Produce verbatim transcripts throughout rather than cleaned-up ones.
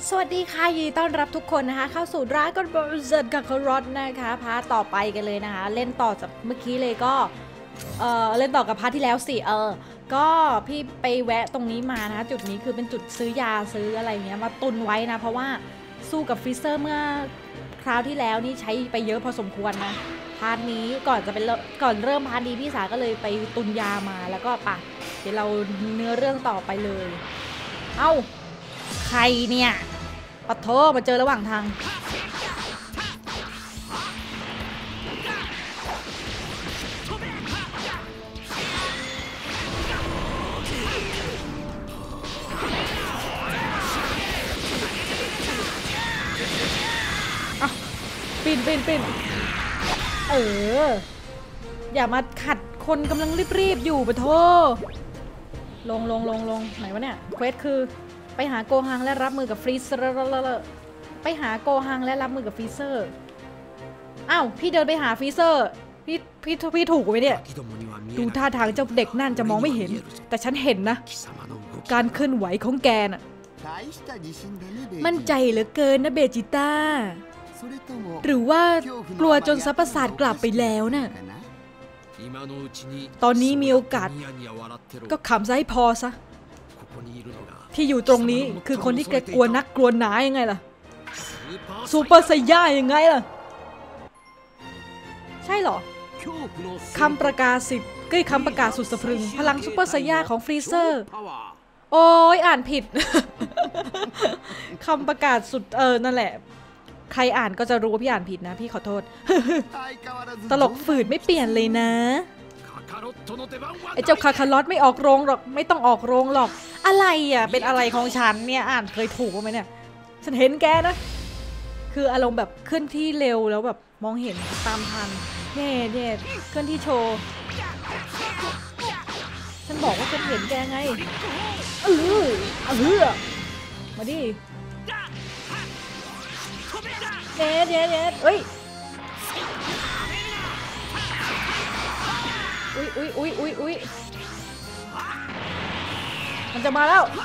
สวัสดีค่ะยินดีต้อนรับทุกคนนะคะเข้าสู่ Dragon Ball Z กับคารอทนะคะพาร์ทต่อไปกันเลยนะคะเล่นต่อจากเมื่อกี้เลยก็เออเล่นต่อกับพาร์ทที่แล้วสิเออก็พี่ไปแวะตรงนี้มานะคะจุดนี้คือเป็นจุดซื้อยาซื้ออะไรเงี้ยมาตุนไว้นะเพราะว่าสู้กับฟรีเซอร์เมื่อคราวที่แล้วนี่ใช้ไปเยอะพอสมควรนะพาร์ทนี้ก่อนจะเป็นก่อนเริ่มพาร์ทนี้พี่สาก็เลยไปตุนยามาแล้วก็ปะเดี๋ยวเราเนื้อเรื่องต่อไปเลยเอ้าใครเนี่ยปะโถมาเจอระหว่างทางปีนปีนปีนเอออย่ามาขัดคนกำลังรีบๆอยู่ปะโถลงลงลงลงไหนวะเนี่ยเควสคือไปหาโกฮังและรับมือกับฟรีเซอร์ไปหาโกฮังและรับมือกับฟรีเซอร์อ้าวพี่เดินไปหาฟรีเซอร์พี่พี่พี่ถูกไหมเนี่ยดูท่าทางเจ้าเด็กนั่นจะมองไม่เห็นแต่ฉันเห็นนะการเคลื่อนไหวของแกน่ะมั่นใจเหลือเกินนะเบจิต้าหรือว่ากลัวจนซับประสาทกลับไปแล้วน่ะตอนนี้มีโอกาสก็ขำซะให้พอซะที่อยู่ตรงนี้คือคนที่แกกลัวนักกลัวหนายังไงล่ะซูเปอร์ไซย่ายังไงล่ะใช่หรอคำประกาศสิทธิ์ก็คำประกาศสุดสะพรึงพลังซูเปอร์ไซย่าของฟรีเซอร์โอ้ยอ่านผิด คำประกาศสุดเออนั่นแหละใครอ่านก็จะรู้ว่าพี่อ่านผิดนะพี่ขอโทษ ตลกฝืดไม่เปลี่ยนเลยนะไอ้เจ้าคาคาร์ลอตไม่ออกโรงหรอกไม่ต้องออกโรงหรอกอะไรอ่ะเป็นอะไรของฉันเนี่ยอ่านเคยถูกไหมเนี่ยฉันเห็นแกนะคืออารมณ์แบบเคลื่อนที่เร็วแล้วแบบมองเห็นตามทันเน่เน่เคลื่อนที่โชว์ฉันบอกว่าฉันเห็นแกไงเออเออมาดิเน่เน่เน่เอ้ยอุ้ยอุ้ยอุ้ยอุ้ยอุ้ยมันจะมาแล้ว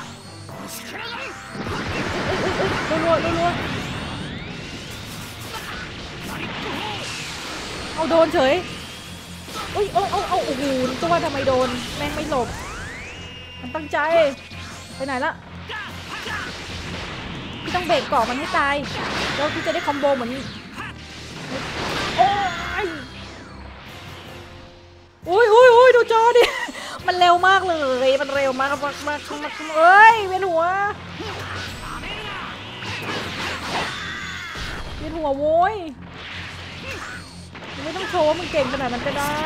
รัวรัวรัวเอาโดนเฉยอุ้ยเอาเอาเอาโอ้โหตัวทำไมโดนแม่งไม่หลบมันตั้งใจไปไหนละพี่ต้องเบรกเกาะมันให้ตายแล้วพี่จะได้คอมโบเหมือนโอ้ยอุ้ยอุ้ยอุ้ยดูจอดิมันเร็วมากเลยมันเร็วมากมากมากมากเอ้ยเวียนหัวเวียนหัวโว้ยไม่ต้องโชว์มึงเก่งขนาดนั้นก็ได้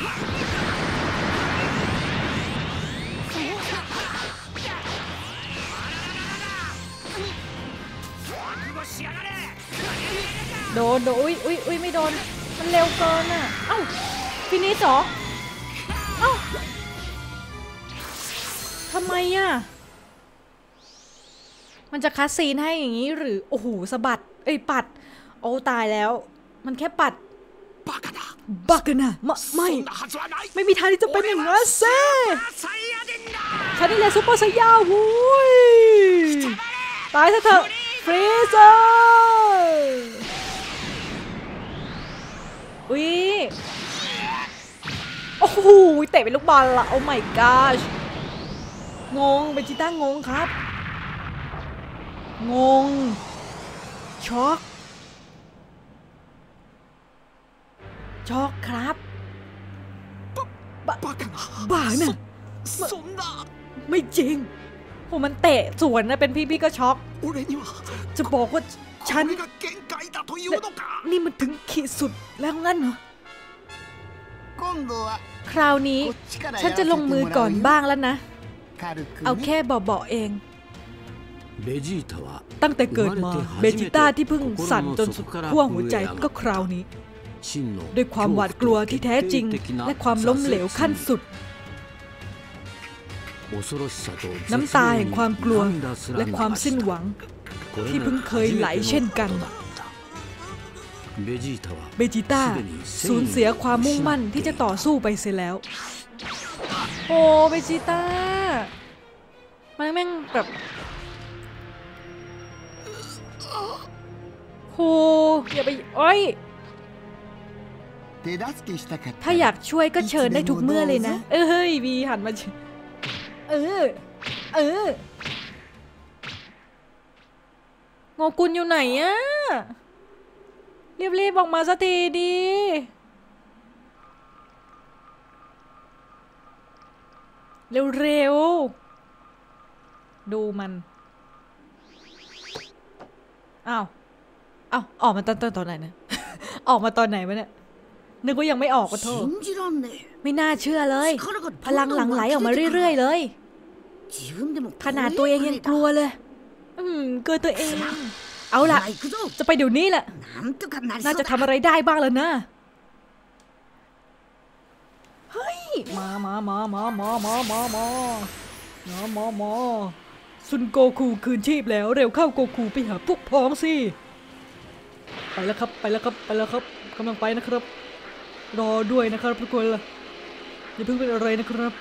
โดนโดนอุ้ยอุ้ยอุ้ยไม่โดนมันเร็วเกินอ่ะเอ้าฟินิชเหรอเอ้าทำไมอ่ะมันจะคัสซีนให้อย่างนี้หรือโอ้โหสะบัดเอ้ยปัดโอ้ตายแล้วมันแค่ปัดบักนะไม่ไม่มีทางที่จะเป็นอย่างนั้นเซ่ฉันนี่แหละซุปเปอร์ไซย่าวุ้ยตายเถอะเถอะฟรีเซอร์อุ้ยโอ้โหเตะเป็นลูกบอลละโอ้ my gosh งงเบจิต้างงครับงงช็อกช็อกครับบ้าน่ะไม่จริงผมมันเตะสวนนะเป็นพี่พี่ก็ช็อกจะบอกว่าฉันนี่มันถึงขีดสุดแล้วงั้นเหรอคราวนี้ฉันจะลงมือก่อนบ้างแล้วนะเอาแค่เบาๆเองตั้งแต่เกิดมาเบจิต้าที่เพิ่งสั่นจนสุดขั้วหัวใจก็คราวนี้ด้วยความหวาดกลัวที่แท้จริงและความล้มเหลวขั้นสุดน้ำตาแห่งความกลัวและความสิ้นหวังที่เพิ่งเคยไหลเช่นกันเบจิต้าสูญเสียความมุ่งมั่นที่จะต่อสู้ไปเสียแล้วโอ้เบจิต้ามันแม่งแบบ เครูอย่าไปโอ้ยถ้าอยากช่วยก็เชิญได้ทุกเมื่อเลยนะเอ้ยวีหันมาเออเออโงกุลอยู่ไหนอะรีบๆออกมาสักทีดีเร็วๆดูมันอ้าวอ้าวออกมาตอนตอนตอนไหนนะ ออกมาตอนไหนวะเนี่ยนึกว่ายังไม่ออกก็โทษไม่น่าเชื่อเลยพลังหลั่งไหลออกมาเรื่อยๆเลยขนาดตัวเองยังกลัวเลยอืมกลัวตัวเองเอาล่ะจะไปเดี๋ยวนี้แหละน่าจะทำอะไรได้บ้างแล้วนะเฮ้ยมามามามามามามามามามามาซุนโกคูคืนชีพแล้วเร็วเข้าโกคูไปหาพวกพ้องสิไปแล้วครับไปแล้วครับไปแล้วครับกำลังไปนะครับรอด้วยนะครับทุกคนล่ะอย่าเพิ่งเป็นอะไรนะครับ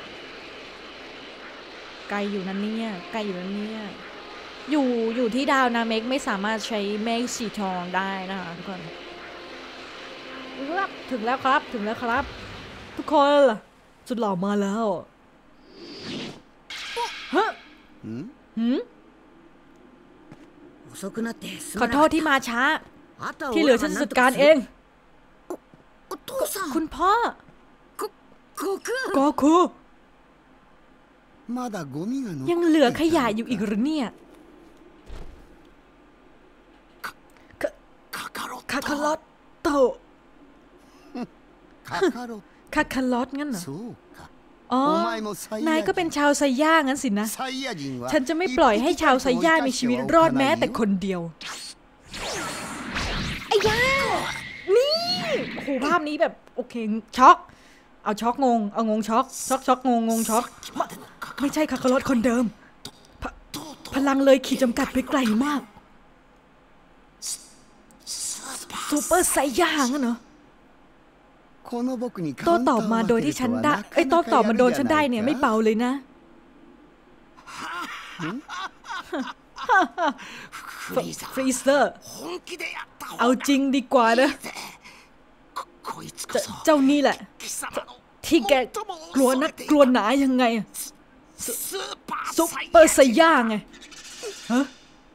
ไกลอยู่นั่นเนี่ยไกลอยู่นั่นเนี่ยอยู่อยู่ที่ดาวนาเมกไม่สามารถใช้เมฆสีทองได้นะคะทุกคนถึงแล้วครับถึงแล้วครับทุกคนล่ะสุดหล่อมาแล้วฮะหืมขอโทษที่มาช้าที่เหลือฉันจัดการเองคุณพ่อก็คือยังเหลือขยะอยู่อีกหรือเนี่ยคาคาลอตโตคาคาลอตงั้นเหรออ๋อนายก็เป็นชาวไซย่างั้นสินะฉันจะไม่ปล่อยให้ชาวไซย่ามีชีวิตรอดแม้แต่คนเดียวไอ้ย่านี่โอ้โหภาพนี้แบบโอเคช็อกเอาช็อกงงเอางงช็อกช็อกช็อกงงงงช็อกไม่ใช่คาคาลอตคนเดิมพลังเลยขีดจำกัดไปไกลมากซูเปอร์ไซย่างั้นเหรอโต้ตอบมาโดยที่ฉันได้ไอ้โต้ตอบมาโดนฉันได้เนี่ยไม่เบาเลยนะฟรีเซอร์เอาจริงดีกว่านะเจ้านี่แหละที่แกกลัวนักกลัวหนายังไงซุปเปอร์ไซย่าไงฮะ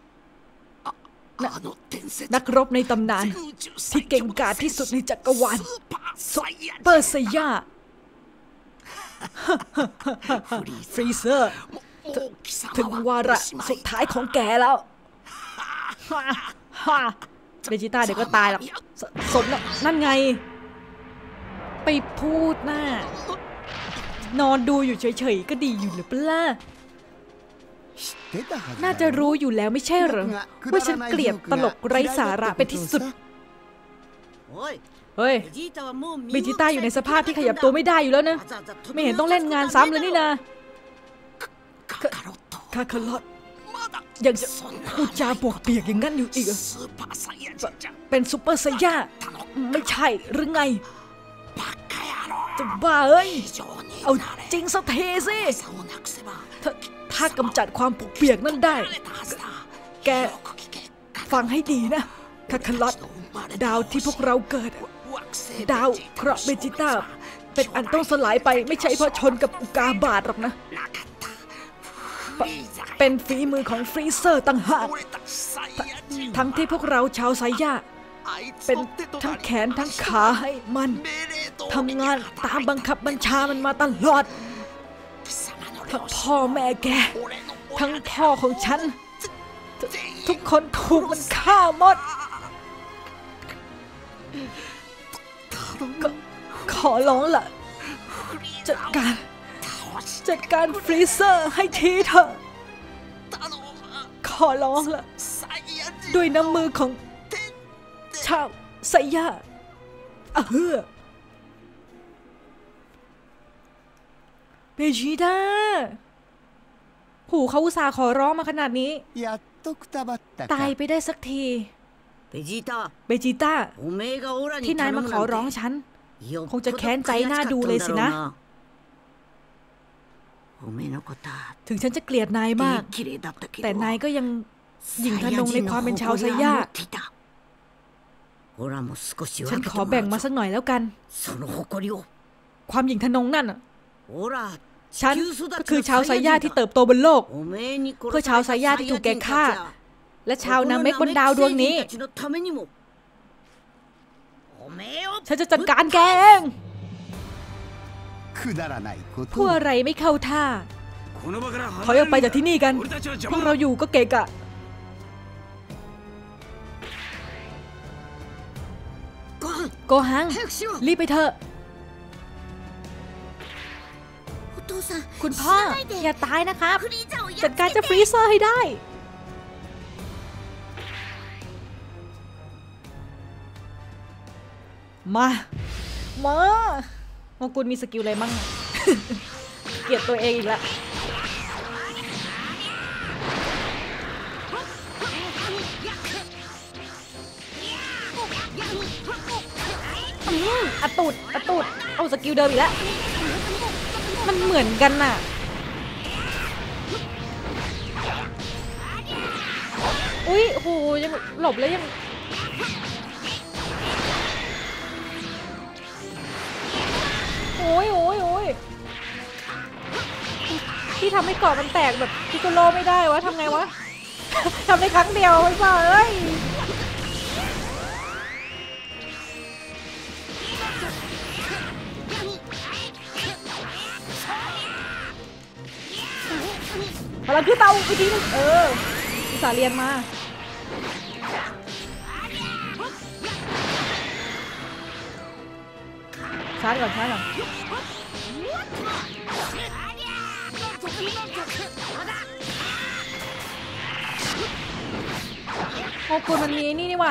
นักรบในตำนานที่เก่งกาจที่สุดในจักรวาลซุปเปอร์ไซย่าฟรีเซอร์ถึงวาระสุดท้ายของแกแล้วเบจิต้าเดี๋ยวก็ตายหรอกสมนั่นไงไปพูดน่านอนดูอยู่เฉยๆก็ดีอยู่หรือเปล่าน่าจะรู้อยู่แล้วไม่ใช่เหรอว่าฉันเกลียดตลกไร้สาระเป็นที่สุดเฮ้ยเบจิต้าอยู่ในสภาพที่ขยับตัวไม่ได้อยู่แล้วนะไม่เห็นต้องเล่นงานซ้ำเลยนี่นะคาคาลอตยังจะพูดจาบวกเปียกอย่างนั้นอยู่อีกเป็นซุปเปอร์ไซย่าไม่ใช่หรือไงจะบ้าเอ้ยเอาจริงสักทีสิถ้าถ้ากำจัดความปวกเปียกนั่นได้แกฟังให้ดีนะคาคาลอตดาวที่พวกเราเกิดดาวเคราะห์เบจิต้าเป็นอันต้องสลายไปไม่ใช่เพราะชนกับอุกาบาตหรอกนะเป็นฝีมือของฟรีเซอร์ต่างหากทั้งที่พวกเราชาวไซย่าเป็นทั้งแขนทั้งขาให้มันทำงานตามบังคับบัญชามันมาตลอดทั้งพ่อแม่แกทั้งพ่อของฉันทุกคนถูกมันฆ่าหมดก็ขอร้องล่ะจัดการจัดการฟรีเซอร์ให้ทีเถอะขอร้องล่ะด้วยน้ำมือของชาวไซย่าเออเบจิต้าหูเขาอุตส่าห์ขอร้องมาขนาดนี้ตายไปได้สักทีเบจิต้าที่นายมาขอร้องฉันคงจะแค้นใจหน้าดูเลยสินะถึงฉันจะเกลียดนายมากแต่นายก็ยังหยิ่งทะนงในความเป็นชาวไซย่าฉันขอแบ่งมาสักหน่อยแล้วกันความหยิ่งทะนงนั่นอ่ะฉันก็คือชาวไซย่าที่เติบโตบนโลกเพื่อชาวไซย่าที่ถูกแกงฆ่าและชาวนาเมกบนดาวดวงนี้ฉันจะจัดการแกเองพวกอะไรไม่เข้าท่าถอยออกไปจากที่นี่กันพวกเราอยู่ก็เกะกะโกหังรีบไปเถอะคุณพ่ออย่าตายนะครับจัดการเจ้าฟรีเซอร์ให้ได้มามาโมกุลมีสกิลอะไรมั่ง เกลียดตัวเองอีกแล้วอะตูดอะตูดเอาสกิลเดิมอีกแล้วมันเหมือนกันน่ะอุ้ยโหยังหลบแล้วยังโอ้ยโอ้ยโอ้ยที่ทำให้เกาะมันแตกแบบพิโกโลไม่ได้วะทำไงวะ ทำได้ครั้งเดียวไม่ป่ะเอ้ยพลังคือเตาอีกทีนึงเอออุตส่าห์เรียนมาชาร์จก่อนชาร์จก่อนโมกุลมันมีนี่นี่ว่ะ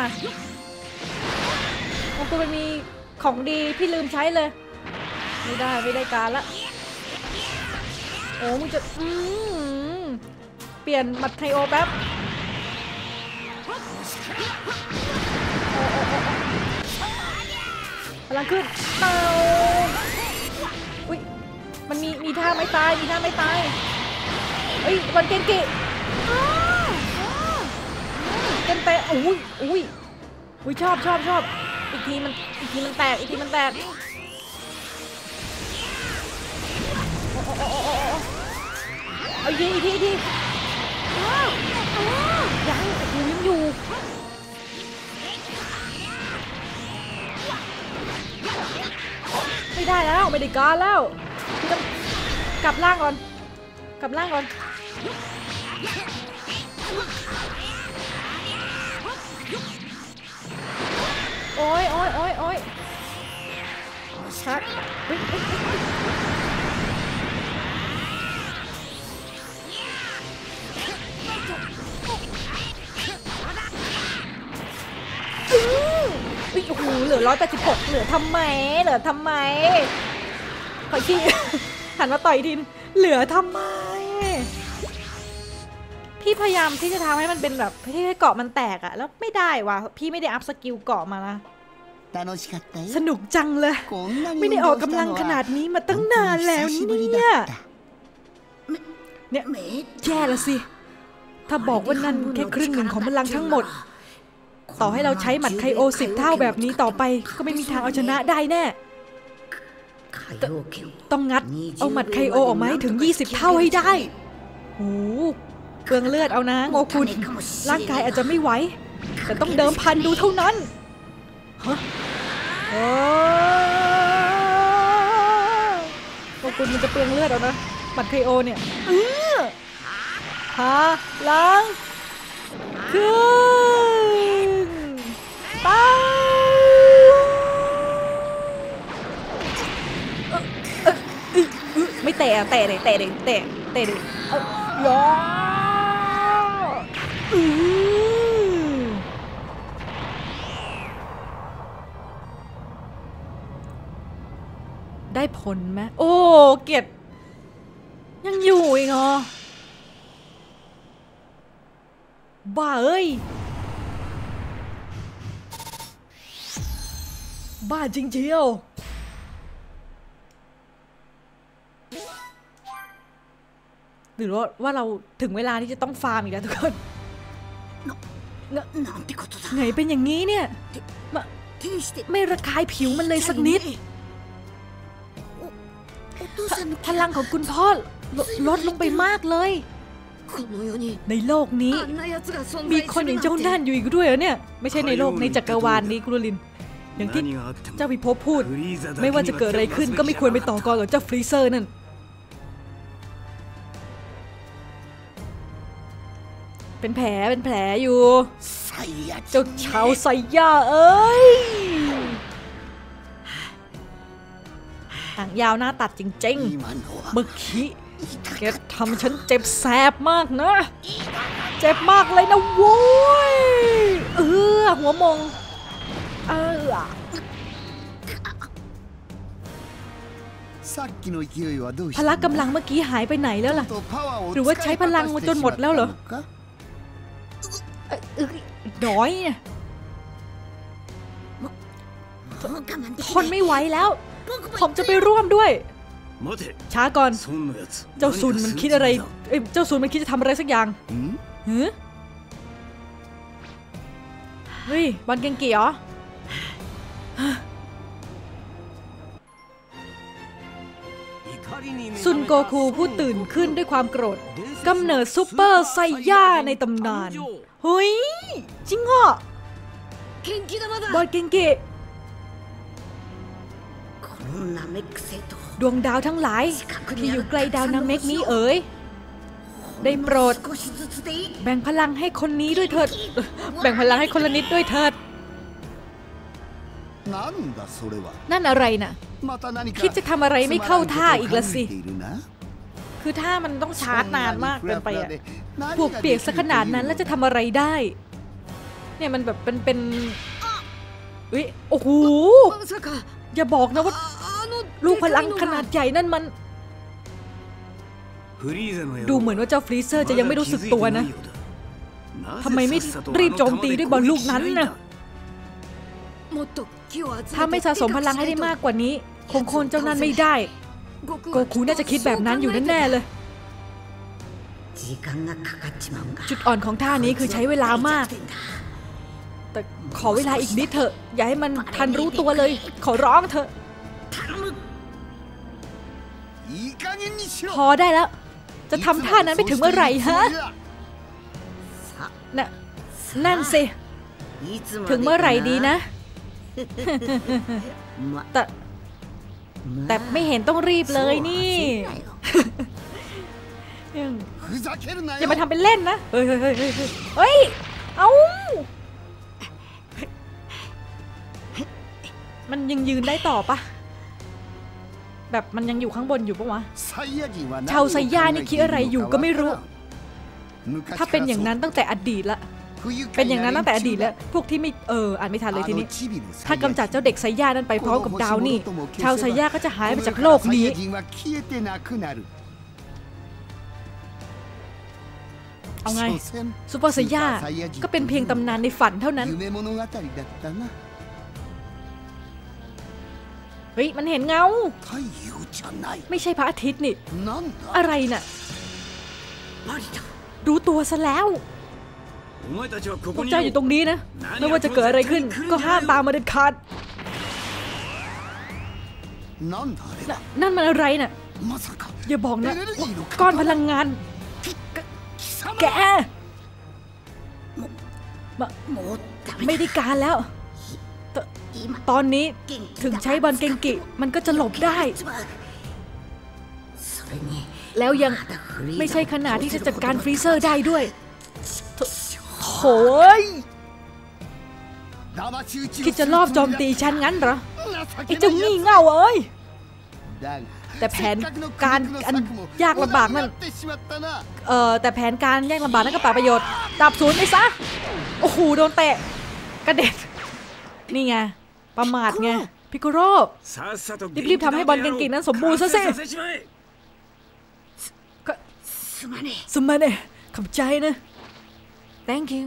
โมกุลมันมีของดีพี่ลืมใช้เลยไม่ได้ไม่ได้การละโอ้มึงจะอืมเปลี่ยนมัดไคโอแป๊บพลังขึ้นเตาอุ้ยมันมีมีท่าไม่ตายมีท่าไม่ตายเอ้ยวันเกนกิเกนเตะอุ้ยอุ้ยอุ้ยชอบชอบชอบอีกทีมันอีกทีมันแตกอีกทีมันแตกเอาอีกทีอีกทีอีกทียังยังอยู่ไม่ได้แล้วไม่ได้การแล้วกลับล่างก่อนกลับล่างก่อนโอ้ยโอ้ยโอ้ยโอ้ยชักโอ้โหเหลือร้อยแปดสิบหกเหลือทำไมเหลือทำไมขอขี้หันมาต่อยดินเหลือทำไมพี่พยายามที่จะทำให้มันเป็นแบบที่ให้เกาะมันแตกอะแล้วไม่ได้ว่ะพี่ไม่ได้อัพสกิลเกาะมานะสนุกจังเลยไม่ได้ออกกำลังขนาดนี้มาตั้งนานแล้วเนี่ยเนี่ยแย่ละสิถ้าบอกว่านั่นแค่ครึ่งหนึ่งของพลังทั้งหมดต่อให้เราใช้หมัดไคโอสิบเท่าแบบนี้ต่อไปก็ไม่มีทางเอาชนะได้แน่ต้องงัดเอาหมัดไคโอออกมาให้ถึงยี่สิบเท่าให้ได้โอ้เปลืองเลือดเอานะโงกุลร่างกายอาจจะไม่ไหวแต่ต้องเดิมพันดูเท่านั้นฮะโงกุลมันจะเปลืองเลือดเอานะหมัดไคโอเนี่ยฮะล้างขึ้นเต้าไม่เตะเตะเลยเตะเลยเตะเตะเลยย้อได้ผลไหมโอ้เกียรติยังอยู่อีกเหรอบ้าเอ้ยบ้าจริงเชียวหรือว่าว่าเราถึงเวลาที่จะต้องฟาร์มอีกแล้วทุกคนไงเป็นอย่างนี้เนี่ยไม่ระคายผิวมันเลยสักนิดพลังของคุณพ่อลดลงไปมากเลยในโลกนี้มีคนอย่างเจ้านั่นอยู่อีกด้วยเหรอเนี่ยไม่ใช่ในโลกในจักรวาลนี้กุลลินอย่างที่เจ้าพิภพพูดไม่ว่าจะเกิดอะไรขึ้นก็ไม่ควรไปต่อกรกับเจ้าฟรีเซอร์นั่นเป็นแผลเป็นแผลอยู่เจ้าชาวไซย่าเอ้ยหางยาวหน้าตัดจริงๆเมื่อกี้แกทำฉันเจ็บแสบมากนะเจ็บมากเลยนะโว้ยเออหัวมงเออพละกำลังเมื่อกี้หายไปไหนแล้วล่ะหรือว่าใช้พลังจนหมดแล้วเหรอน้อยทนไม่ไหวแล้วผมจะไปร่วมด้วยช้าก่อนเจ้าซุนมันคิดอะไรเอ้ยเจ้าซุนมันคิดจะทำอะไรสักอย่างหือเฮ้ยบอลเกงกีเหรอซุนโกคูผู้ตื่นขึ้นด้วยความโกรธกำเนิดซูเปอร์ไซย่าในตำนานเฮ้ยจริงเหรอบอลเกงกีดวงดาวทั้งหลายที่อยู่ใกล้ดาวนาเมกนี้เอ๋ยได้โปรดแบ่งพลังให้คนนี้ด้วยเถิดแบ่งพลังให้คนละนิดด้วยเถิดนั่นอะไรน่ะคิดจะทำอะไรไม่เข้าท่าอีกละสิคือท่ามันต้องชาร์จนานมากเกินไปอะปวกเปียกซะขนาดนั้นแล้วจะทำอะไรได้เนี่ยมันแบบเป็นเป็นอุ้ยโอ้โหอย่าบอกนะว่าลูกพลังขนาดใหญ่นั่นมันดูเหมือนว่าเจ้าฟรีเซอร์จะยังไม่รู้สึกตัวนะทำไมไม่รีบโจมตีด้วยบอลลูกนั้นนะถ้าไม่สะสมพลังให้ได้มากกว่านี้คงโค่นเจ้านั่นไม่ได้โกคูน่าจะคิดแบบนั้นอยู่แน่ๆเลยจุดอ่อนของท่านี้คือใช้เวลามากแต่ขอเวลาอีกนิดเถอะอย่าให้มันทันรู้ตัวเลยขอร้องเถอะพอได้แล้วจะทำท่านั้นไปถึงเมื่อไหร่ฮะน่ะนั่นสิถึงเมื่อไหร่ดีนะแต่แต่ไม่เห็นต้องรีบเลยนี่อย่ามาทำเป็นเล่นนะเฮ้ยเฮ้ยเฮ้ยเฮ้ยเอ้ามันยังยืนได้ต่อปะแบบมันยังอยู่ข้างบนอยู่ปะวะชาวไซย่านี่คิดอะไรอยู่ก็ไม่รู้ถ้าเป็นอย่างนั้นตั้งแต่อดีตละเป็นอย่างนั้นตั้งแต่อดีตแล้วพวกที่ไม่เอออ่านไม่ทันเลยทีนี้ถ้ากำจัดเจ้าเด็กไซย่านั้นไปพร้อมกับดาวนี่ชาวไซย่าก็จะหายไปจากโลกนี้เอาไงซูเปอร์ไซย่าก็เป็นเพียงตำนานในฝันเท่านั้นเฮ้ยมันเห็นเงาไม่ใช่พระอาทิตย์นี่อะไรน่ะรู้ตัวซะแล้วพวกเจ้าอยู่ตรงนี้นะไม่ว่าจะเกิดอะไรขึ้นก็ห้ามตามมาเด็ดขาดนั่นมันอะไรน่ะอย่าบอกนะก้อนพลังงานแกไม่ได้การแล้วตอนนี้ถึงใช้บอลเกงกิมันก็จะหลบได้แล้วยังไม่ใช่ขนาดที่จะจัดการฟรีเซอร์ได้ด้วยโถ่คิดจะลอบโจมตีฉันงั้นเหรอไอ้เจ้างี่เง่าเอ้ยแต่แผนการอันยากลำบากนั่นเอ่อแต่แผนการยากลำบากนั่นก็เปล่าประโยชน์ดับศูนย์ไปซะโอ้โหโดนเตะกระเด็นนี่ไงประมาทไงพิโกโร่รีบๆทำให้บอลเกงกินั้นสมบูรณ์ซะสิสมัยเนี่ยขอบใจนะ thank you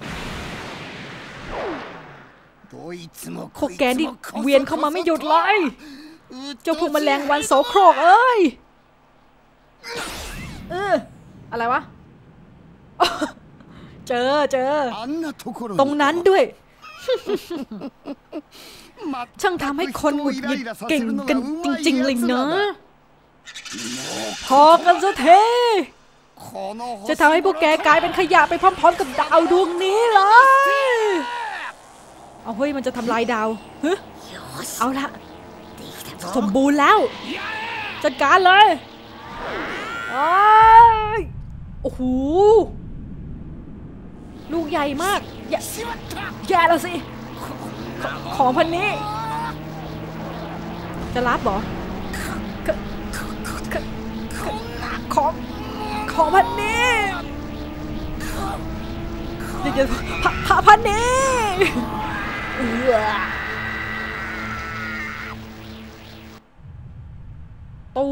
พวกแกนี่เวียนเข้ามาไม่หยุดเลยเจ้าพวกแมลงวันโสโครกเอ้ยเอออะไรวะเจอเจอตรงนั้นด้วยช่างทำให้คนหงุดหงิดเก่งกันจริงๆเลยเนอะพอกันซะเทจะทำให้พวกแกกลายเป็นขยะไปพร้อมๆกับดาวดวงนี้เลยเอาเฮ้ยมันจะทำลายดาวเฮ้ยเอาละสมบูรณ์แล้วจัดการเลยโอ้โหลูกใหญ่มากแย่แย่แล้วสิของพันนี้จะรับเหรอของของพันนี้เดี๋ยวพระพันนี้ตู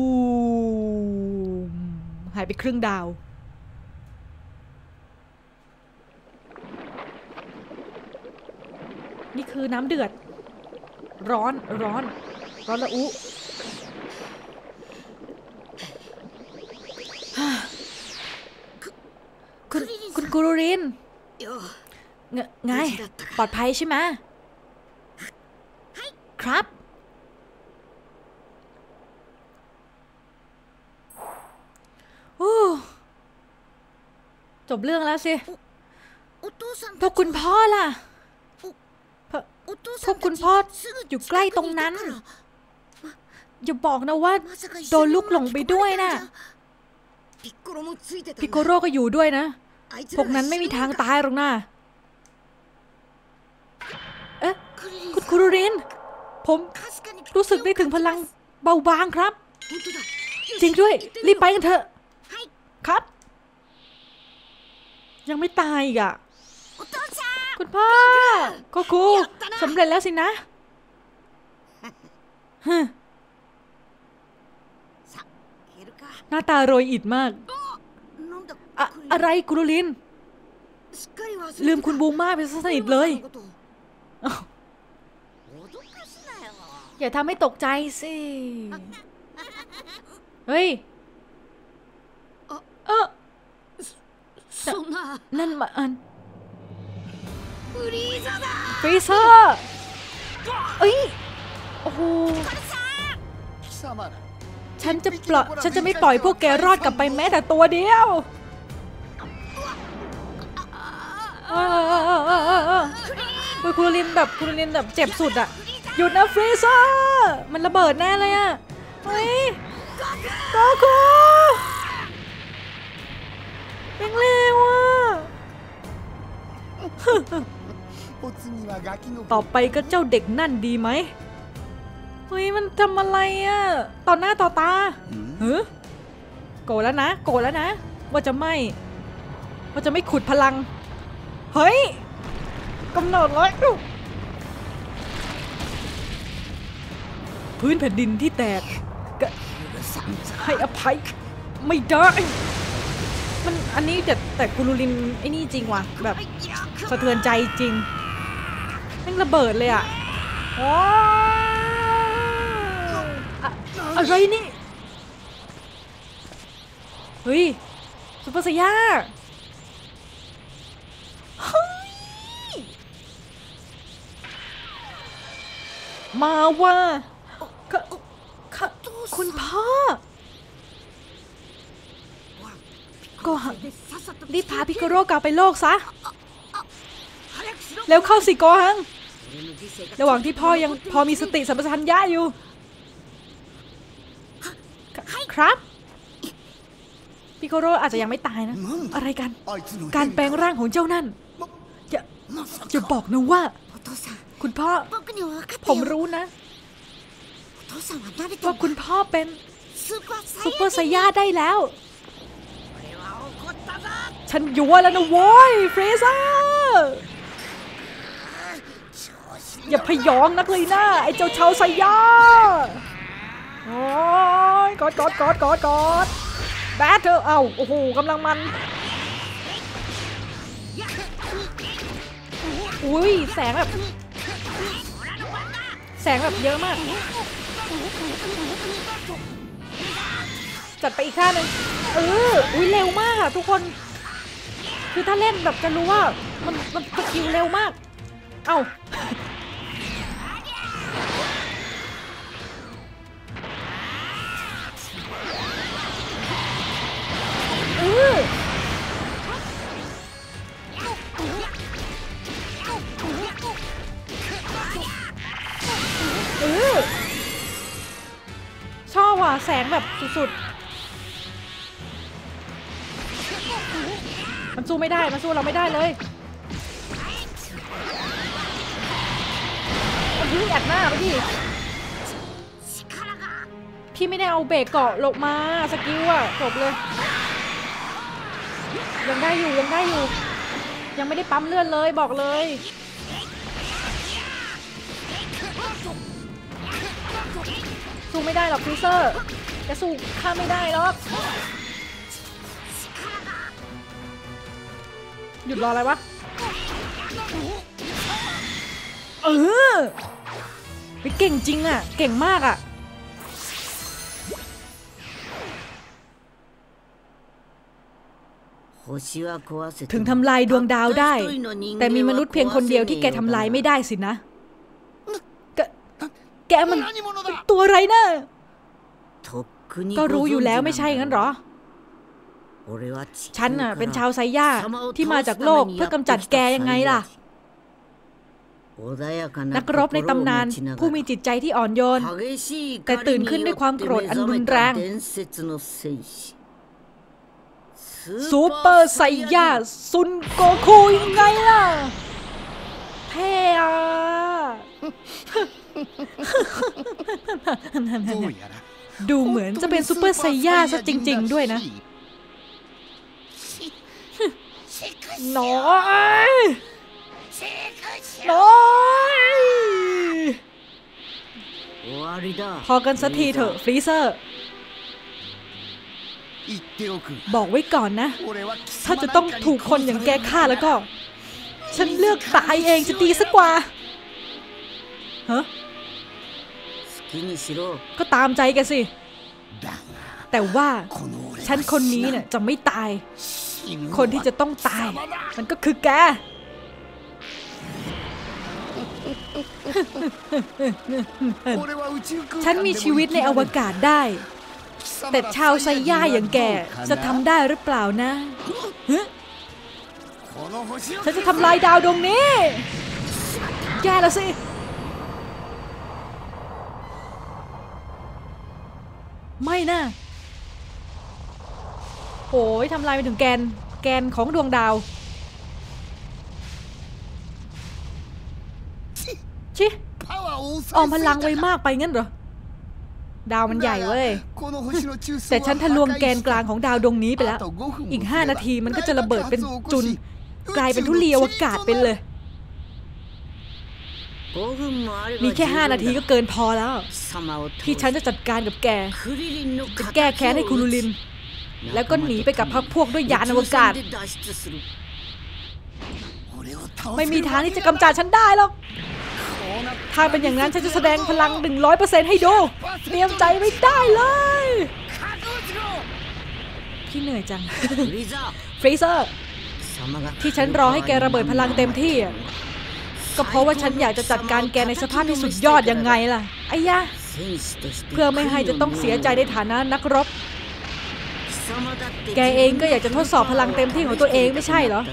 มหายไปครึ่งดาวนี่คือน้ำเดือดร้อนร้อนร้อนละอุคุณคุณกุรุรินไงปลอดภัยใช่ไหมครับโอ้จบเรื่องแล้วสิพวกคุณพ่อล่ะพวกคุณพ่ออยู่ใกล้ตรงนั้นอย่าบอกนะว่าโดนลูกหลงไปด้วยนะพิโกโร่ก็อยู่ด้วยนะพวกนั้นไม่มีทางตายหรอกนะเอ๊ะคุณคุรุรินผมรู้สึกได้ถึงพลังเบาบางครับจริงด้วยรีบไปกันเถอะครับยังไม่ตายอีกอ่ะคุณพ่อก็กูสำเร็จแล้วสินะหน้าตาโรยอิดมากอะอะไรกุรุรินลืมคุณบูม่าไปซะสนิทเลยอย่าทำให้ตกใจสิเฮ้ยเออนั่นมันฟรีเซอร์เอ้ยโอ้โหฉันจะปล่อยฉันจะไม่ปล่อยพวกแกรอดกลับไปแม้แต่ตัวเดียวคุณคุรินแบบคุณคุรินแบบเจ็บสุดอะหยุดนะฟรีเซอร์มันระเบิดแน่เลยอะเฮ้ยโกคูเป็นเร็วอะต่อไปก็เจ้าเด็กนั่นดีไหมเฮ้ยมันทำอะไรอะต่อหน้าต่อตาเฮ้ยโกรธแล้วนะโกรธแล้วนะว่าจะไม่ว่าจะไม่ขุดพลังเฮ้ยกำเนิดเลยพื้นแผ่นดินที่แตกให้อภัยไม่ได้มันอันนี้แต่แต่กุรุรินไอ้นี่จริงว่ะแบบสะเทือนใจจริงแม่งระเบิดเลยอ่ะว้าอะไรนี่เฮ้ยซุปเปอร์ไซย่าเฮ้ยมาว่าคุณพ่อก็รีบพาพิโกโร่กลับไปโลกซะแล้วเข้าสิโกฮังระหว่างที่พ่อยังพอมีสติสัมปชัญญะอยู่ครับพิโกโร่อาจจะยังไม่ตายนะอะไรกันการแปลงร่างของเจ้านั่นอย่าอย่าบอกนะว่าคุณพ่อผมรู้นะว่าคุณพ่อเป็นซุปเปอร์ไซย่าได้แล้วฉันยัวแล้วนะโว้ยเฟรเซอร์อย่าพยองนักเลยนะไอ้เจ้าชาวไซย่าโอ้ยกอดกอดกอดกอดกอดแบทเธอเอ้าโอ้โหกำลังมันอุ้ยแสงแบบแสงแบบเยอะมากจัดไปอีกท่านึงเอออุ้ยเร็วมากค่ะทุกคนคือถ้าเล่นแบบจะรู้ว่ามันมันสกิลเร็วมากเอ้าเออเออชอบว่ะแสงแบบสุดๆมันสู้ไม่ได้มันสู้เราไม่ได้เลยมันยิงอัดหน้าไปดิพี่ไม่ได้เอาเบรกเกาะลงมาสกิลอะจบเลยยังได้อยู่ยังได้อยู่ยังไม่ได้ปั๊มเลือดเลยบอกเลยสู้ไม่ได้หรอกฟรีเซอร์จะสู้ข้าไม่ได้หรอกหยุดรออะไรวะเออไปเก่งจริงอะเก่งมากอะถึงทำลายดวงดาวได้แต่มีมนุษย์เพียงคนเดียวที่แกทำลายไม่ได้สินะแกแกมันตัวอะไรนะก็รู้อยู่แล้วไม่ใช่งั้นหรอฉันน่ะเป็นชาวไซย่าที่มาจากโลกเพื่อกำจัดแกยังไงล่ะนักรบในตำนานผู้มีจิตใจที่อ่อนโยนแต่ตื่นขึ้นด้วยความโกรธอันรุนแรงซูเปอร์ไซย่าซุนโกคูยังไงล่ะเท่อะดูเหมือนจะเป็นซูเปอร์ไซย่าซะจริงๆด้วยนะน้อยน้อยพอกันสักทีเถอะฟรีเซอร์บอกไว้ก่อนนะถ้าจะต้องถูกคนอย่างแกฆ่าแล้วก็ฉันเลือกตายเองจะดีสักกว่าฮะก็ตามใจแกสิแต่ว่าฉันคนนี้เนี่ยจะไม่ตายคนที่จะต้องตายมันก็คือแกฉันมีชีวิตในอวกาศได้แต่ชาวไซย่าอย่างแกจะทำได้หรือเปล่านะฉันจะทำลายดาวดวงนี้แย่แล้วสิไม่นะโอ้ยทำลายไปถึงแกนแกนของดวงดาวชิออมพลังไวมากไปงั้นเหรอดาวมันใหญ่เว้ยแต่ฉันทะลวงแกนกลางของดาวดวงนี้ไปแล้วอีกห้านาทีมันก็จะระเบิดเป็นจุนกลายเป็นทุลีอวกาศไปเลยมีแค่ห้านาทีก็เกินพอแล้วที่ฉันจะจัดการกับแกจะแก้แค้นให้คุรุลินแล้วก็หนีไปกับพรรคพวกด้วยยานอวกาศไม่มีทางที่จะกำจัดฉันได้หรอกถ้าเป็นอย่างนั้นฉันจะแสดงพลัง หนึ่งร้อยเปอร์เซ็นต์ ให้ดูเตรียมใจไม่ได้เลยพี่เหนื่อยจังฟรีเซอร์ที่ฉันรอให้แกระเบิดพลังเต็มที่ก็เพราะว่าฉันอยากจะจัดการแกในสภาพที่สุดยอดยังไงล่ะไอ้ยะเพื่อไม่ให้จะต้องเสียใจในฐานะนักรบแกเองก็อยากจะทดสอบพลังเต็มที่ของตัวเองไม่ใช่เหรอ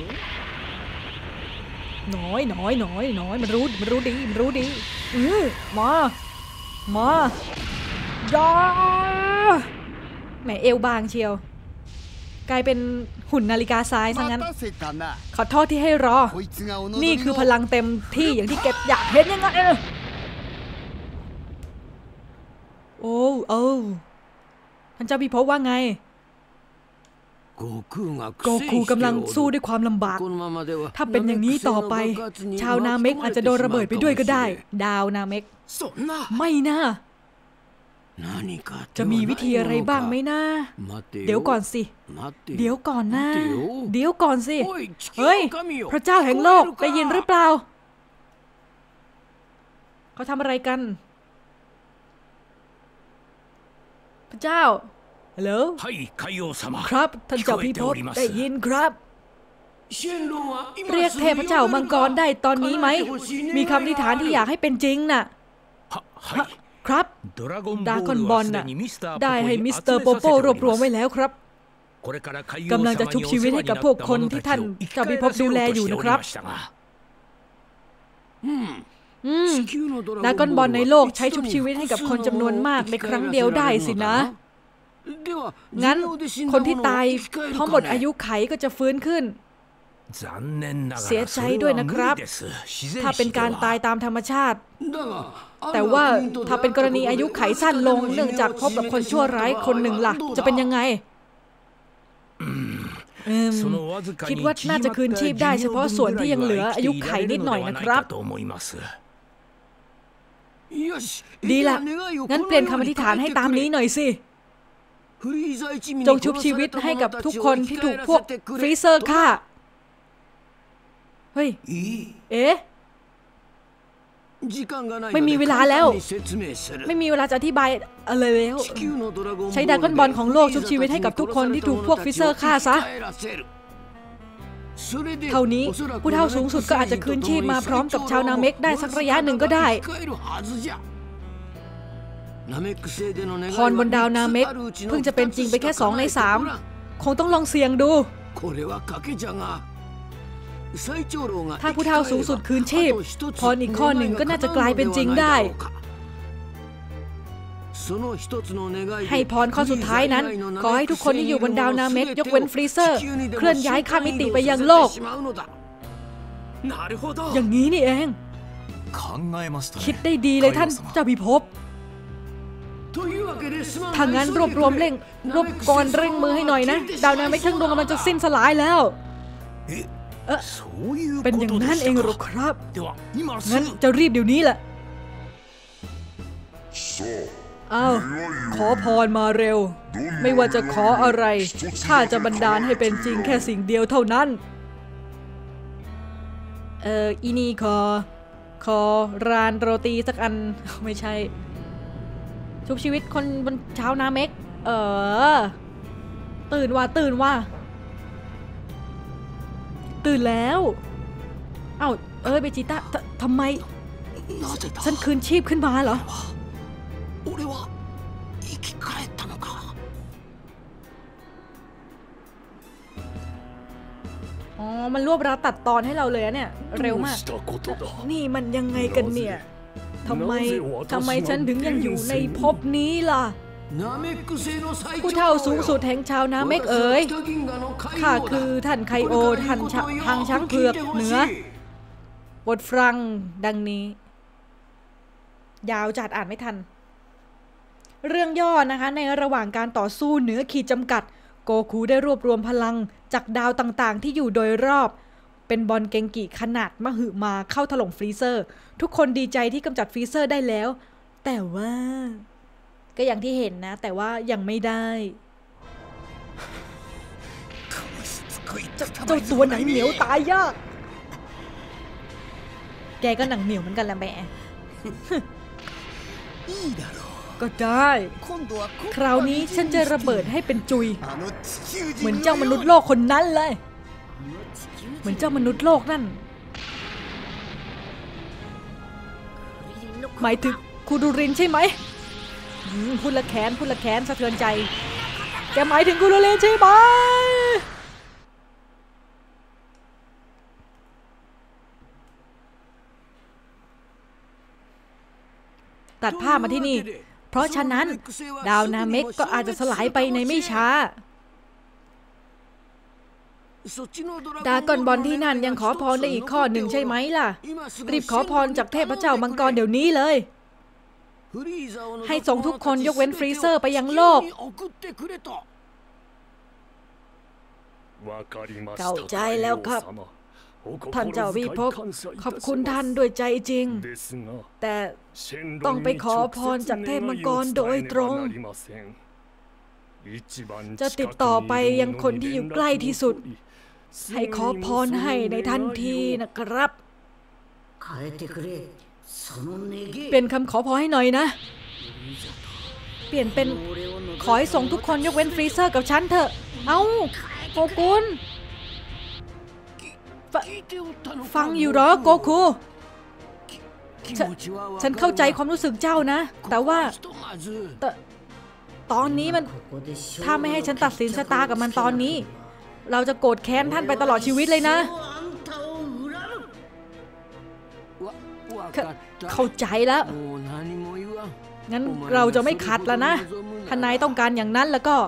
น้อยน้อยน้อยน้อยมันรู้มันรู้ดีมันรู้ดีอือมามาดาแหมเอวบางเชียวกลายเป็นหุ่นนาฬิกาทรายซะงั้นขอโทษที่ให้รอนี่คือพลังเต็มที่อย่างที่แกอยากเห็นยังไงโอ้โอ้ท่านเจ้าพิภพว่าไงโกคูกำลังสู้ด้วยความลำบากถ้าเป็นอย่างนี้ต่อไปชาวนาเมกอาจจะโดนระเบิดไปด้วยก็ได้ดาวนาเมกไม่นะจะมีวิธีอะไรบ้างไหมนะเดี๋ยวก่อนสิเดี๋ยวก่อนนะเดี๋ยวก่อนสิเฮ้ยพระเจ้าแห่งโลกได้ยินหรือเปล่าเขาทำอะไรกันพระเจ้าฮัลโหลครับท่านเจ้าพิภพได้ยินครับเรียกเทพเจ้ามังกรได้ตอนนี้ไหมมีคำอธิษฐานที่อยากให้เป็นจริงน่ะครับดราก้อนบอลน่ะได้ให้มิสเตอร์โปโป้รวบรวมไว้แล้วครับกำลังจะชุบชีวิตให้กับพวกคนที่ท่านเจ้าพิภพดูแลอยู่นะครับอืมดราก้อนบอลในโลกใช้ชุบชีวิตให้กับคนจำนวนมากในครั้งเดียวได้สินะงั้นคนที่ตายเพราะหมดอายุไขก็จะฟื้นขึ้นเสียใจด้วยนะครับถ้าเป็นการตายตามธรรมชาติแต่ว่าถ้าเป็นกรณีอายุไขสั้นลงเนื่องจากพบกับคนชั่วร้ายคนหนึ่งล่ะจะเป็นยังไงคิดว่าน่าจะคืนชีพได้เฉพาะส่วนที่ยังเหลืออายุไขนิดหน่อยนะครับดีละงั้นเปลี่ยนคำอธิษฐานให้ตามนี้หน่อยสิจงชุบชีวิตให้กับทุกคนที่ถูกพวกฟรีเซอร์ฆ่าเฮ้ยเอ๊ะไม่มีเวลาแล้วไม่มีเวลาจะอธิบายอะไรแล้วใช้ดราก้อนบอลของโลกชุบชีวิตให้กับทุกคนที่ถูกพวกฟรีเซอร์ฆ่าซะเท่านี้ผู้เฒ่าสูงสุดก็อาจจะคืนชีพมาพร้อมกับชาวนาเมกได้สักระยะหนึ่งก็ได้พรบนดาวนาเมกเพิ่งจะเป็นจริงไปแค่สองในสามคงต้องลองเสี่ยงดูถ้าผู้เฒ่าสูงสุดคืนชีพพรอีกข้อหนึ่งก็น่าจะกลายเป็นจริงได้ให้พรข้อสุดท้ายนั้นขอให้ทุกคนที่อยู่บนดาวนาเมกยกเว้นฟรีเซอร์เคลื่อนย้ายข้ามมิติไปยังโลกอย่างนี้นี่เองคิดได้ดีเลยท่านเจ้าพิภพถ้างั้นรวบรวมเร่งรวบกรเร่งมือให้หน่อยนะดาวนาเมกทั้งดวงกำลังจะสิ้นสลายแล้วเอ๊ะเป็นอย่างนั้นเองหรอครับงั้นจะรีบเดี๋ยวนี้แหละอ้าวขอพรมาเร็วไม่ว่าจะขออะไรข้าจะบันดาลให้เป็นจริงแค่สิ่งเดียวเท่านั้นเอออีนี่ขอขอรานโรตีสักอันไม่ใช่ชุบชีวิตคนบนชาวนาเมกเออตื่นว่าตื่นว่าตื่นแล้วเอ้าเอ้ยเบจิต้าทำไมฉันคืนชีพขึ้นมาเหรออ๋อมันรวบรัดตัดตอนให้เราเลยเนี่ยเร็วมากนี่มันยังไงกันเนี่ยทำไมทำไมฉันถึงยังอยู่ในภพนี้ล่ะผู้เฒ่าสูงสุดแห่งชาวนาเมกเอ๋ยข้าคือท่านไคโอท่านทางช้างเผือกเหนือบทฟังดังนี้ยาวจัดอ่านไม่ทันเรื่องย่อนะคะในระหว่างการต่อสู้เหนือขีดจำกัดโกคูได้รวบรวมพลังจากดาวต่างๆที่อยู่โดยรอบเป็นบอลเกงกิขนาดมหึมาเข้าถล่มฟรีเซอร์ทุกคนดีใจที่กำจัดฟรีเซอร์ได้แล้วแต่ว่าก็อย่างที่เห็นนะแต่ว่ายังไม่ได้เจ้าตัวหนังเหนียวตายยากแกก็หนังเหนียวเหมือนกันแหละแม่ก็ได้คราวนี้ฉันจะระเบิดให้เป็นจุยเหมือนเจ้ามนุษย์โลกคนนั้นเลยเหมือนเจ้ามนุษย์โลกนั่นหมายถึงคูดูรินใช่ไหมพูดละแขนพูดละแขนสะเทือนใจแกหมายถึงคูดูรินใช่ไหมตัดภาพมาที่นี่เพราะฉะนั้นดาวนาเมกก็อาจจะสลายไปในไม่ช้าดราก้อนบอลที่นั่นยังขอพรได้อีกข้อหนึ่งใช่ไหมล่ะรีบขอพรจากเทพเจ้ามังกรเดี๋ยวนี้เลยให้ส่งทุกคนยกเว้นฟรีเซอร์ไปยังโลกเข้าใจแล้วครับท่านเจ้าพิภพขอบคุณท่านด้วยใจจริงแต่ต้องไปขอพรจากเทพมังกรโดยตรงจะติดต่อไปยังคนที่อยู่ใกล้ที่สุดให้ขอพรให้ในทันทีนะครับเปลี่ยนคำขอพรให้หน่อยนะเปลี่ยนเป็นขอให้ส่งทุกคนยกเว้นฟรีเซอร์กับฉันเถอะเอ้าโกกุนฟังอยู่เหรอโกคูฉฉันเข้าใจความรู้สึกเจ้านะแต่ว่าตตอนนี้มันถ้าไม่ให้ฉันตัดสินชะตากับมันตอนนี้เราจะโกรธแค้นท่านไปตลอดชีวิตเลยนะเข้าใจแล้วงั้นเราจะไม่ขัดแล้วนะถ้านายต้องการอย่างนั้นแล้วก็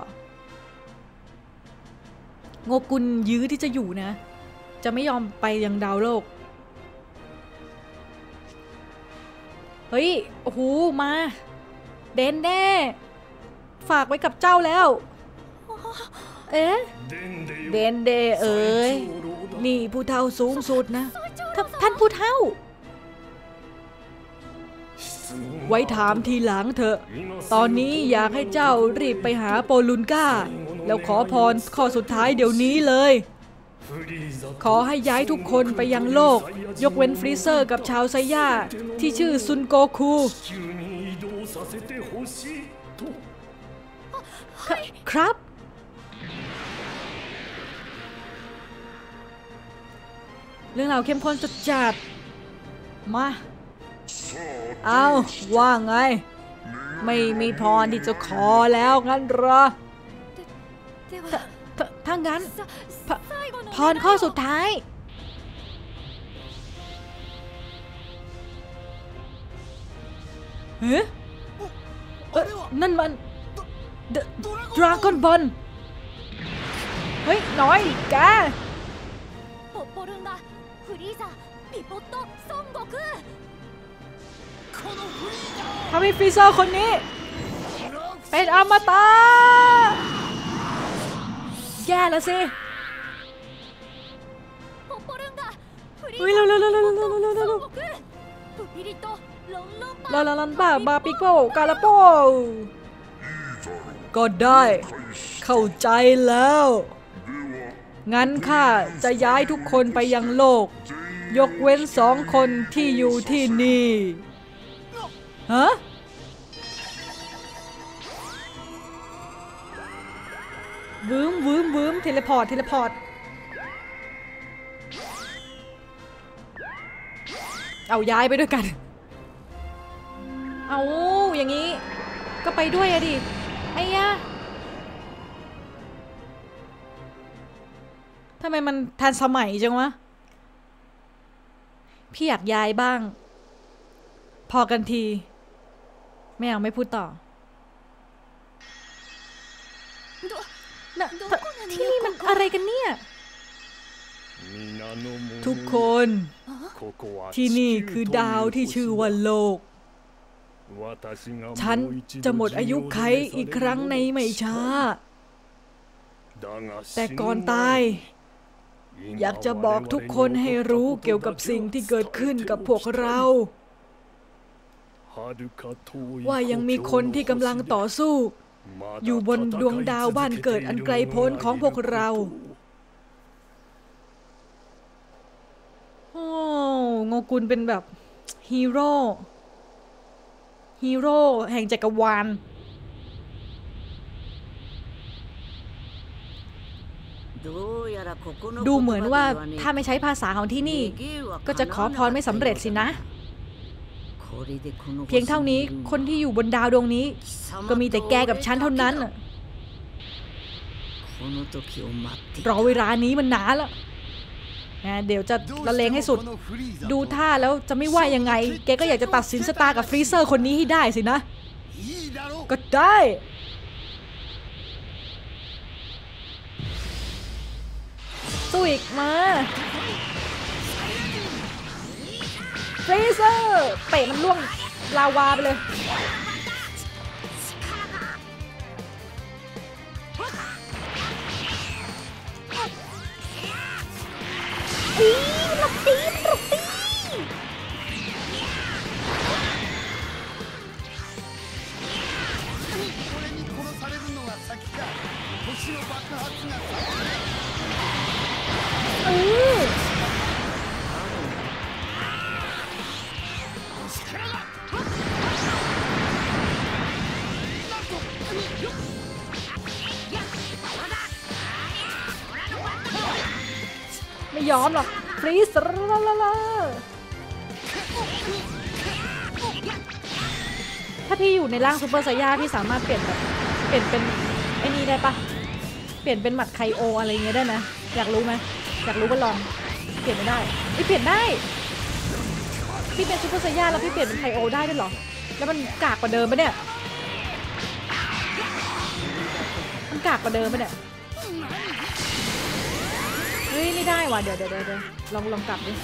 โงกุลยื้อที่จะอยู่นะจะไม่ยอมไปยังดาวโลกเฮ้ยโอ้โหมาเดนเน่ฝากไว้กับเจ้าแล้วเอ๊ะเดนเดเอ๋ยนี่ผู้เฒ่าสูงสุดนะท่านผู้เฒ่าไว้ถามทีหลังเถอะตอนนี้อยากให้เจ้ารีบไปหาโปลุนก้าแล้วขอพรข้อสุดท้ายเดี๋ยวนี้เลยขอให้ย้ายทุกคนไปยังโลกยกเว้นฟรีเซอร์กับชาวไซย่าที่ชื่อซุนโกคูครับเรื่องราวเข้มข้นสุดจัดมาเอาว่าไงไม่มีพรที่จะขอแล้วงั้นเหรอถ้างั้นพรข้อสุดท้ายเฮ้ยนั่นมันดราก้อนบอลเฮ้ยน้อยแกทำให้ฟรีเซอร์คนนี้เป็นอมตะแย่แล้วสิเฮ้ยเร็วเร็วเร็วเร็วเร็วเร็วเร็วเร็วลาลาลันบ้าบาปิโก้กาลาโปก็ได้เข้าใจแล้วงั้นข้าจะย้ายทุกคนไปยังโลกยกเว้นสองคนที่อยู่ที่นี่ฮะวืมวืมวืมเทเลพอร์ตเทเลพอร์ตเอาย้ายไปด้วยกันเอาอย่างนี้ก็ไปด้วยอะดิไอ้ยะทำไมมันทันสมัยจังวะพี่อยากย้ายบ้างพอกันทีไม่เอาไม่พูดต่อนะที่นี่มันอะไรกันเนี่ยทุกคนที่นี่คือดาวที่ชื่อว่าโลกฉันจะหมดอายุไขอีกครั้งในไม่ช้าแต่ก่อนตายอยากจะบอกทุกคนให้รู้เกี่ยวกับสิ่งที่เกิดขึ้นกับพวกเราว่ายังมีคนที่กำลังต่อสู้อยู่บนดวงดาวบ้านเกิดอันไกลโพ้นของพวกเราโอ้โงกุลเป็นแบบฮีโร่ฮีโร่แห่งจักรวาลดูเหมือนว่าถ้าไม่ใช้ภาษาของที่นี่ก็จะขอพรไม่สำเร็จสินะเพียงเท่านี้คนที่อยู่บนดาวดวงนี้ก็มีแต่แกกับฉันเท่านั้นรอเวลานี้มันนานแล้วนะเดี๋ยวจะละเลงให้สุดดูท่าแล้วจะไม่ว่ายังไงแกก็อยากจะตัดสินชะตากับฟรีเซอร์คนนี้ให้ได้สินะก็ได้สู้อีกมาฟรีเซอร์เตะมันล่วงลาวาไปเลยอีหลบตีหลบตีเออไม่ยอมหรอกฟรีสลาลาลาถ้าพี่อยู่ในร่างซูเปอร์ไซย่าพี่สามารถเปลี่ยนแบบเปลี่ยนเป็นไอ้นี่ได้ปะเปลี่ยนเป็นหมัดไคโออะไรเงี้ยได้ไหมอยากรู้ไหมอยากรู้ก็ลองเปลี่ยนไม่ได้ไม่เปลี่ยนได้พี่เป็นซูเปอร์ไซย่าแล้วพี่เปลี่ยนเป็นไคโอได้ด้วยเหรอแล้วมันกากกว่าเดิมปะเนี่ยมันกากกว่าเดิมปะเนี่ยเฮ้ยไม่ได้ว่ะเดี๋ยวเดี๋ยวเดี๋ยวลองลองกลับดิ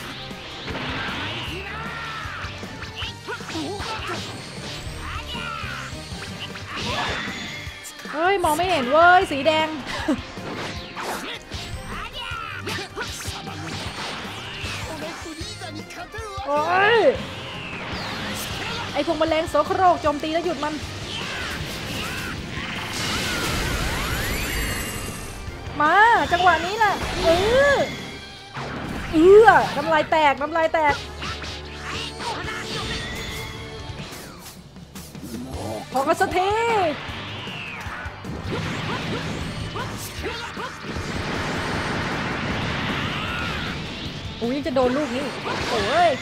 เฮ้ยมองไม่เห็นเว้ยสีแดงโอ้ยไอพวกแมลงโสโครกโจมตีแล้วหยุดมันมาจังหวะนี้แหละเออเอือน้ำลายแตกน้ำลายแตกพอกันสักทีโอ้ยจะโดนลูกนี้โอ้ย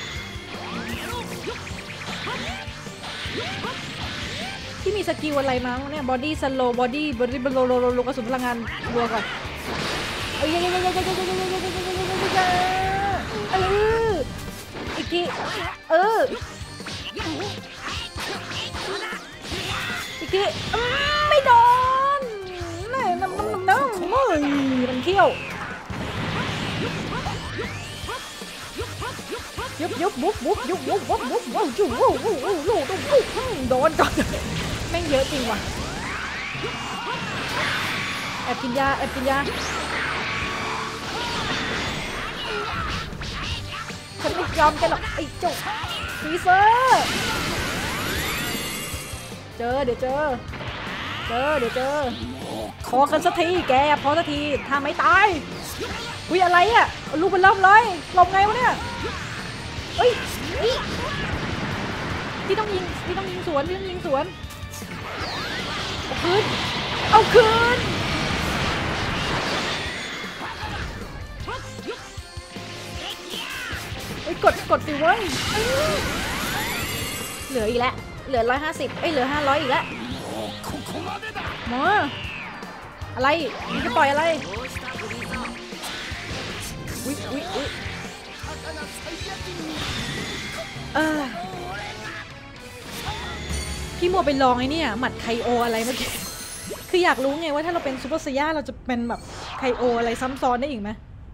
ที่มีสกิลอะไรมั้งเนี่ยบอดี้สโลบอดี้บอดี้โลโลโลโลกระสุนพลังงานรัวก่อนเอ้ยเอออีกทีเอออีกทีไม่โดนน้ำน้ำน้ำน้ำมันเขี้ยวยุบยุบบุ๊บบุ๊บยุบยุบบุ๊บบุ๊บบุ๊บจุ๊บบุ๊บบุ๊บบุ๊บลูกตุ๊บโดนก่อนแม่งเยอะจริงว่ะแอบกินยาแอบกินยาฉันไม่ยอมแกหรอกไอ้จุกฟรีเซอร์เจอเดี๋ยวเจอเจอเดี๋ยวเจอพอกันสักทีแกพอสักทีถ้าไม่ตายอุ้ยอะไรอ่ะลูกมันเริ่มเลยหลบไงวะเนี่ยเอ้ยพี่ต้องยิงพี่ต้องยิงสวนพี่ต้องยิงสวนเอาคืนเอาคืนเอ้ยกดกดสิเว้ยเหลืออีกแล้วเหลือร้อยห้าสิบเอ้ยเหลือห้าร้อยอีกแล้วหมออะไรมึงจะปล่อยอะไรอุ๊ยอุ๊ยอุ๊ยเออพี่โมไปลองไอ้นี่หมัดไคโออะไรเมื่อกี้คืออยากรู้ไงว่าถ้าเราเป็นซูเปอร์ไซย่าเราจะเป็นแบบไคโออะไรซ้ำซ้อนได้อีกไหม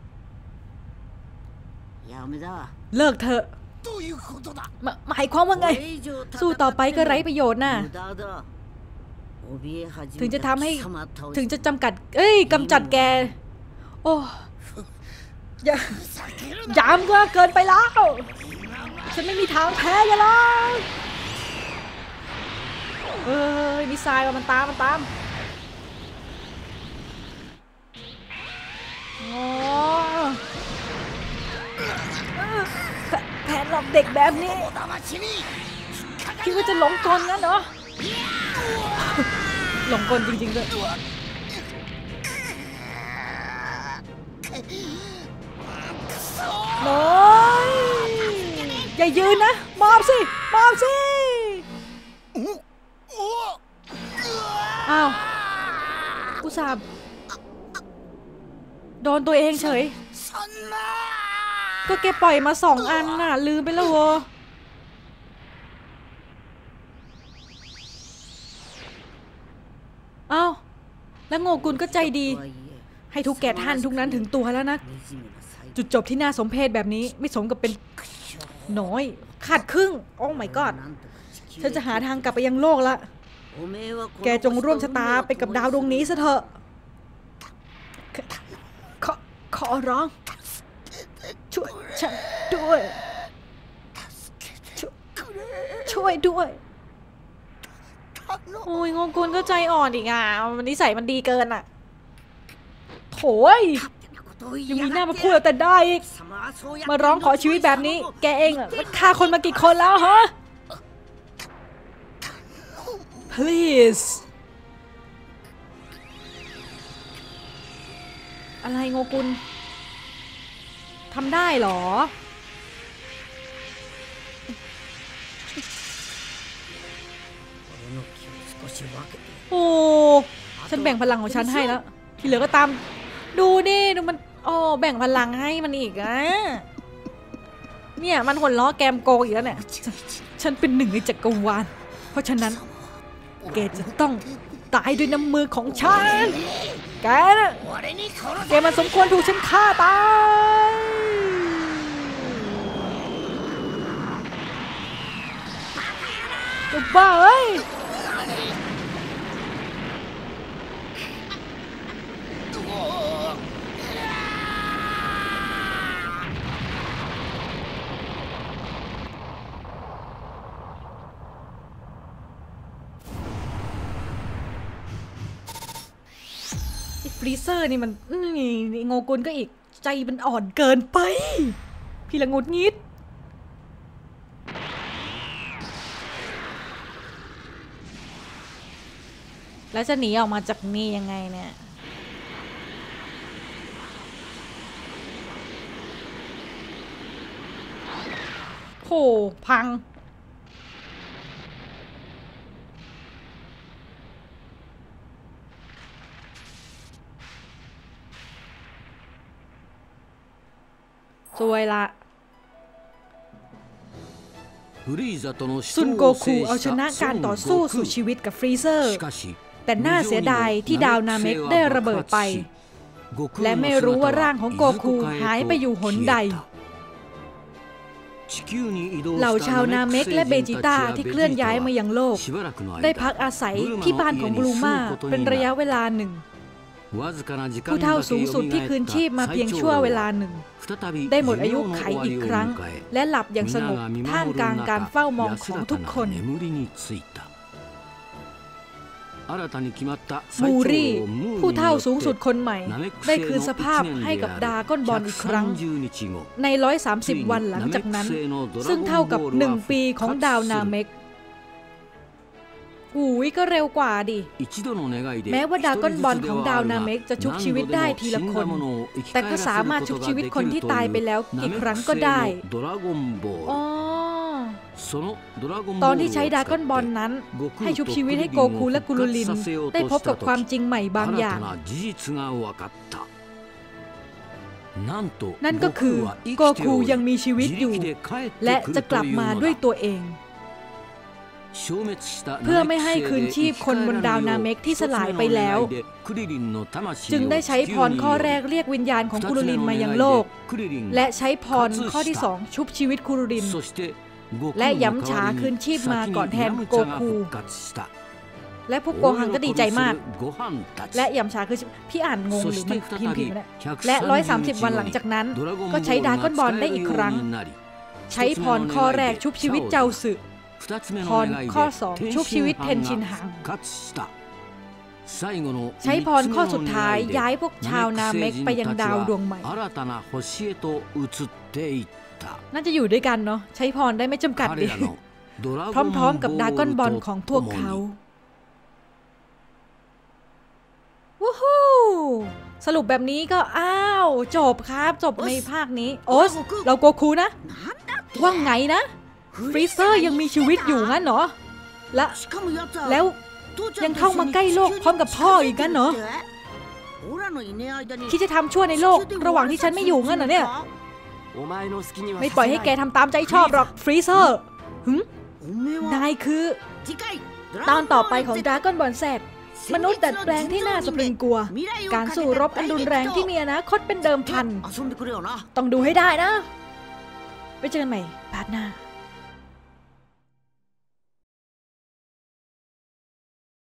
เลิกเถอะหมายความว่าไงสู้ต่อไปก็ไร้ประโยชน์น่ะถึงจะทำให้ถึงจะจำกัดเอ้ยกำจัดแกโอ้อย่าย้ำก็เกินไปแล้วฉันไม่มีทางแพ้ยังหรอกเอ้ยมีทรายว่ามันตามมันตามอ๋อแผนหลอกเด็กแบบนี้คิดว่าจะหลงกลงั้นเหรอหลงกลจริงๆด้วยน้อยอย่ายืนนะมอบสิมอบสิอ้าวอุตส่าห์โดนตัวเองเฉยก็แกปล่อยมาสองอันน่ะลืมไปแล้ววะอ้าวแล้วโงกุลก็ใจดีให้ทุกแก่ท่านทุกนั้นถึงตัวแล้วนะจุดจบที่น่าสมเพชแบบนี้ไม่สมกับเป็นน้อยขาดครึ่งโอ้ my god ฉันจะหาทางกลับไปยังโลกละแกจงร่วมชะตาไปกับดาวดวงนี้ซะเถอะขอขอร้องช่วยฉันด้วยช่วยด้วยโอ้ยงงกุลก็ใจอ่อนอีกอ่ะมันนิสัยมันดีเกินอ่ะโถยยังมีหน้ามาพูดแต่ได้อีกมาร้องขอชีวิตแบบนี้แกเองอะฆ่าคนมากี่คนแล้วฮะ please อะไรโงกุลททำได้หรอโอ้ฉันแบ่งพลังของฉันให้แล้วที่เหลือก็ตามดูดิดูมันอ๋อแบ่งพลังให้มันอีกอะเนี่ยมันหัวล้อแกมโกอีกแล้วเนี่ยฉันเป็นหนึ่งในจักรวาลเพราะฉะนั้นแกจะต้องตายด้วยน้ำมือของฉันแกนะแกมันสมควรถูกฉันฆ่าตายจะบ้าเอ้ยฟรีเซอร์นี่มันนี่โงกุลก็อีกใจมันอ่อนเกินไปพี่ละงุดงิดแล้วจะหนีออกมาจากนี่ยังไงเนี่ยโหพังสวยละซุนโกคูเอาชนะการต่อสู้สู่ชีวิตกับฟรีเซอร์แต่น่าเสียดายที่ดาวนาเมกได้ระเบิดไปและไม่รู้ว่าร่างของโกคูหายไปอยู่หนใดเหล่าชาวนาเมกและเบจิต้าที่เคลื่อนย้ายมายังโลกได้พักอาศัยที่บ้านของบลูมาเป็นระยะเวลาหนึ่งผู้เฒ่าสูงสุดที่คืนชีพมาเพียงชั่วเวลาหนึ่งได้หมดอายุไขอีกครั้งและหลับอย่างสงบท่ามกลางการเฝ้ามองของทุกคนมูรี่ผู้เฒ่าสูงสุดคนใหม่ได้คืนสภาพให้กับดราก้อนบอลอีกครั้งในหนึ่งร้อยสามสิบวันหลังจากนั้นซึ่งเท่ากับหนึ่งปีของดาวนาเมกอุ้ยก็เร็วกว่าดิแม้ว่าดราก้อนบอลของดาวนาเมกจะชุบชีวิตได้ทีละคนแต่ก็สามารถชุบชีวิตคนที่ตายไปแล้วกี่ครั้งก็ได้อ๋อตอนที่ใช้ดราก้อนบอลนั้นให้ชุบชีวิตให้โกคูและกุลูรินได้พบกับความจริงใหม่บางอย่างนั่นก็คือโกคูยังมีชีวิตอยู่และจะกลับมาด้วยตัวเองเพื่อไม่ให้คืนชีพคนบนดาวนาเมกที่สลายไปแล้วจึงได้ใช้พรข้อแรกเรียกวิญญาณของกุลูรินมายังโลกและใช้พรข้อที่สองชุบชีวิตกุลูรินและย้ำฉาคืนชีพมาก่อนแทนโกคูและพวกโกฮังก็ดีใจมากและย้ำฉาคือพี่อ่านงงหรือมันพิมพ์ผิดนะและหนึ่งร้อยสามสิบวันหลังจากนั้นก็ใช้ดราก้อนบอลได้อีกครั้งใช้พรข้อแรกชุบชีวิตเจ้าสึพรข้อสองชุบชีวิตเทนชินหังใช้พรข้อสุดท้ายย้ายพวกชาวนาเมกไปยังดาวดวงใหม่น่าจะอยู่ด้วยกันเนาะใช้พรได้ไม่จำกัดดิพร้อมๆกับดราก้อนบอลของพวกเขาวู้ฮู้สรุปแบบนี้ก็อ้าวจบครับจบในภาคนี้โอ๊สเราโกคูนะว่าไงนะฟรีเซอร์ยังมีชีวิตอยู่งั้นเหรอและแล้วยังเข้ามาใกล้โลกพร้อมกับพ่ออีกงั้นเหรอคิดจะทำชั่วในโลกระหว่างที่ฉันไม่อยู่งั้นเหรอเนี่ยไม่ปล่อยให้แกทำตามใจชอบหรอกฟรีเซอร์หึนายคือตอนต่อไปของดราก้อนบอลแซดมนุษย์ดัดแปลงที่น่าสะพรึงกลัวการสู้รบอันรุนแรงที่มีอนาคตเป็นเดิมพันต้องดูให้ได้นะไปเจอกันใหม่พาร์ทหน้า